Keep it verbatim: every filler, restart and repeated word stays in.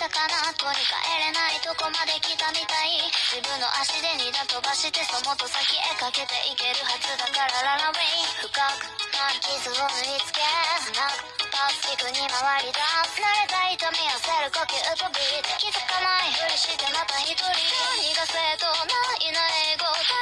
かな、取り替えれないとこまで来たみたい。自分の足で二段飛ばしてそもっと先へかけていけるはずだからララウェイ。深くな傷を縫い付け砂パスティクに回り出す。慣れた痛みをせる呼吸とビート。気づかないふりしてまた一人。何が正当ないな英語